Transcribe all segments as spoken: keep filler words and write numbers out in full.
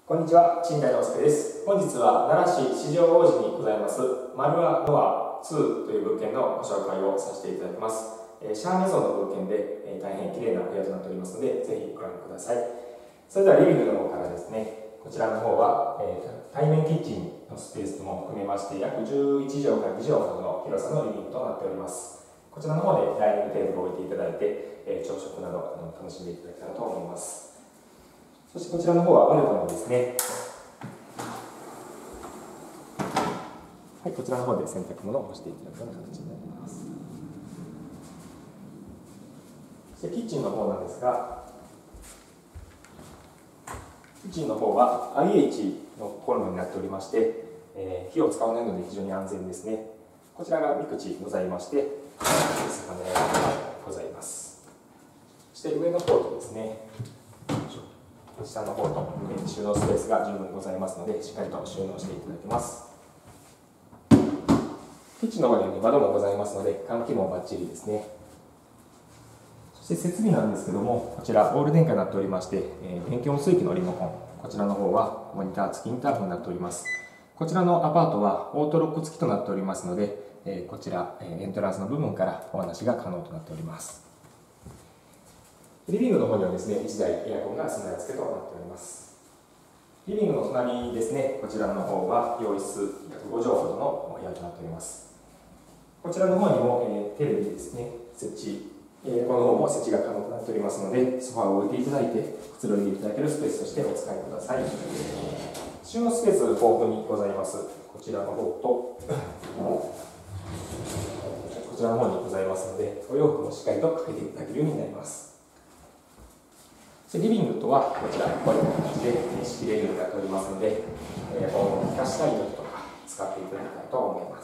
こんにちは、新海洋介です。本日は奈良市四条大路にございますマルアノアツーという物件のご紹介をさせていただきます。えー、シャーメゾンの物件で、えー、大変綺麗な部屋となっておりますので、ぜひご覧ください。それではリビングの方からですね、こちらの方は、えー、対面キッチンのスペースも含めまして約じゅういちじょうからにじょうほどの広さのリビングとなっております。こちらの方でダイニングテーブルを置いていただいて、えー、朝食など楽しんでいただけたらと思います。そしてこちらの方はバルコニーですね。はい、こちらの方で洗濯物を干していただくような形になります。そしてキッチンの方なんですが、キッチンの方は アイエイチ のコンロになっておりまして、えー、火を使わないので非常に安全ですね。こちらが三口ございまして、魚屋がございます。そして上の方とですね、下の方と収納スペースが十分ございますので、しっかりと収納していただけます。キッチンの方には、ね、窓もございますので、換気もバッチリですね。そして設備なんですけども、こちらオール電化になっておりまして、えー、電気温水器のリモコン、こちらの方はモニター付きインターホンになっております。こちらのアパートはオートロック付きとなっておりますので、えー、こちら、えー、エントランスの部分からお話が可能となっております。リビングの方にはですね、いちだいエアコンが備え付けとなっております。リビングの隣ですね、こちらの方は洋室約ごじょうほどのお部屋となっております。こちらの方にも、えー、テレビですね、設置、えー、この方も設置が可能となっておりますので、ソファーを置いていただいて、くつろいでいただけるスペースとしてお使いください。収納スペース豊富にございます。こちらの方と、こちらの方にございますので、お洋服もしっかりとかけていただけるようになります。リビングとはこちら、こういう形で仕切れるようになっておりますので、えー、こう浸したい時とか使っていただきたいと思います。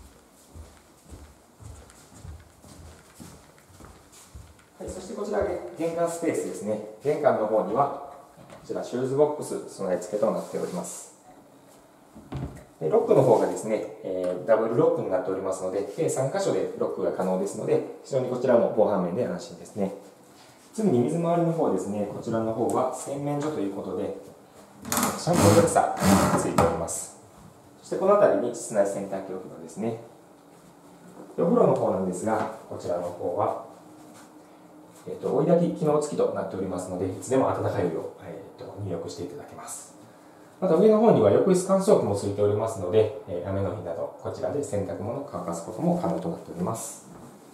はい、そしてこちら玄関スペースですね。玄関の方にはこちらシューズボックス備え付けとなっております。でロックの方がですね、えー、ダブルロックになっておりますので、計さんかしょでロックが可能ですので、非常にこちらも防犯面で安心ですね。次に水回りの方ですね、こちらの方は洗面所ということで、シャンプードレッサーがついております。そしてこの辺りに室内洗濯機置き場ですね。お風呂の方なんですが、こちらの方は、えー、と追い焚き機能付きとなっておりますので、いつでも温かいお湯を、えー、と入浴していただけます。また上の方には浴室乾燥機もついておりますので、えー、雨の日などこちらで洗濯物を乾かすことも可能となっております。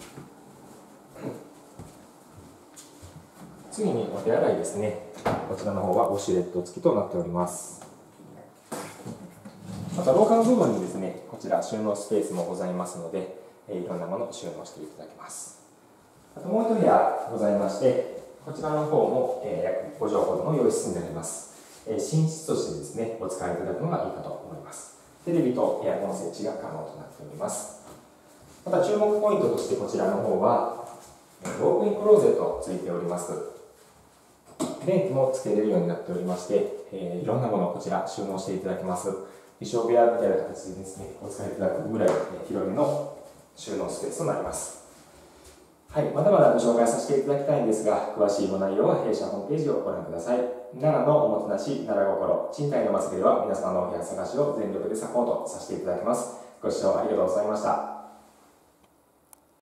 次にお手洗いですね。こちらの方はウォシュレット付きとなっております。また廊下の部分にですね、こちら収納スペースもございますので、えー、いろんなものを収納していただけます。あともう一部屋ございまして、こちらの方も、えー、約ごじょうほどの洋室になります。えー、寝室としてですね、お使いいただくのがいいかと思います。テレビとエアコン設置が可能となっております。また注目ポイントとしてこちらの方は、ウォークインクローゼットついております。電気もつけれるようになっておりまして、えー、いろんなものをこちら収納していただけます。衣装部屋みたいな形でですね、お使いいただくぐらい広めの収納スペースとなります。はい、まだまだご紹介させていただきたいんですが、詳しいご内容は弊社ホームページをご覧ください。奈良のおもてなし、奈良心、賃貸の祭りでは皆様のお部屋探しを全力でサポートさせていただきます。ご視聴ありがとうございました。